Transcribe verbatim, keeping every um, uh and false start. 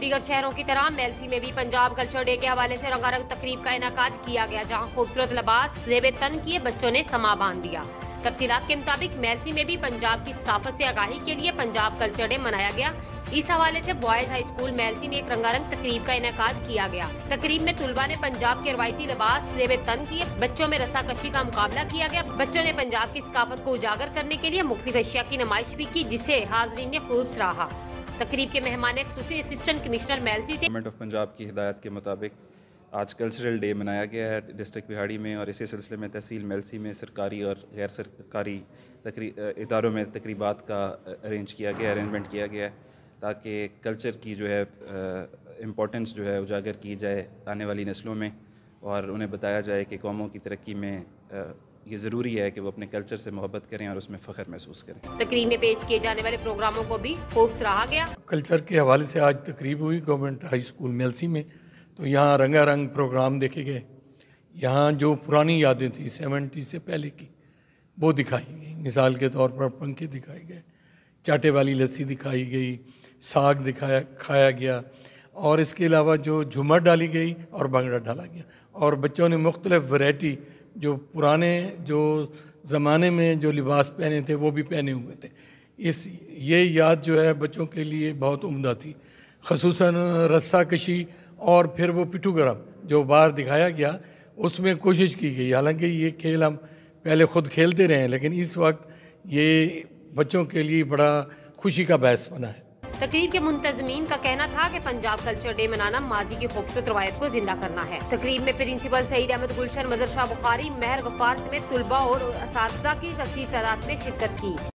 دیگر شہروں کی طرح میلسی میں بھی پنجاب کلچر ڈے کے حوالے سے رنگا رنگ تقریب کا انعقاد کیا گیا، جہاں خوبصورت لباس زیب تن کیے بچوں نے سما باندھ دیا۔ تفصیلات کے مطابق میلسی میں بھی پنجاب کی ثقافت سے آگاہی کے لیے پنجاب کلچر ڈے منایا گیا۔ اس حوالے سے بوائز ہائی اسکول میلسی میں ایک رنگا رنگ تقریب کا انعقاد کیا گیا۔ تقریب میں طلباء نے پنجاب کے روایتی لباس زیب تن کیے بچوں میں رسا کشی کا مقابلہ کیا گیا۔ بچوں نے پنجاب کی ثقافت کو اجاگر کرنے کے لیے مختلف اشیاء کی نمائش بھی کی، جسے حاضرین نے خوب سراہا۔ تقریب کے مہمان خصوصی اسسٹنٹ کمشنر میلسی تھے۔ گورنمنٹ آف پنجاب کی ہدایت کے مطابق آج کلچرل ڈے منایا گیا ہے ڈسٹرکٹ بہاڑی میں، اور اسی سلسلے میں تحصیل میلسی میں سرکاری اور غیر سرکاری اداروں میں تقریبات کا ارینج کیا گیا ارینجمنٹ کیا گیا ہے تاکہ کلچر کی جو ہے امپورٹنس جو ہے اجاگر کی جائے آنے والی نسلوں میں، اور انہیں بتایا جائے کہ قوموں کی ترقی میں یہ ضروری ہے کہ وہ اپنے کلچر سے محبت کریں اور اس میں فخر محسوس کریں۔ تقریب میں پیش کیے جانے والے پروگراموں کو بھی خوب سراہا گیا۔ کلچر کے حوالے سے آج تقریب ہوئی گورنمنٹ ہائی اسکول میلسی میں، تو یہاں رنگا رنگ پروگرام دیکھے گئے۔ یہاں جو پرانی یادیں تھیں سیونٹی سے پہلے کی وہ دکھائی گئی، مثال کے طور پر پنکھے دکھائے گئے، چاٹے والی لسی دکھائی گئی، ساگ دکھایا کھایا گیا، اور اس کے علاوہ جو جھومر ڈالی گئی اور بھنگڑا ڈالا گیا، اور بچوں نے مختلف ویرائٹی جو پرانے جو زمانے میں جو لباس پہنے تھے وہ بھی پہنے ہوئے تھے۔ اس یہ یاد جو ہے بچوں کے لیے بہت عمدہ تھی، خصوصاً رسہ کشی اور پھر وہ پٹھو گرم جو باہر دکھایا گیا، اس میں کوشش کی گئی۔ حالانکہ یہ کھیل ہم پہلے خود کھیلتے رہے ہیں، لیکن اس وقت یہ بچوں کے لیے بڑا خوشی کا باعث بنا ہے۔ تقریب کے منتظمین کا کہنا تھا کہ پنجاب کلچر ڈے منانا ماضی کی خوبصورت روایت کو زندہ کرنا ہے۔ تقریب میں پرنسپل سعید احمد گلشن، مظہر شاہ بخاری، مہر غفار سمیت طلباء اور اساتذہ کی کثیر تعداد نے شرکت کی۔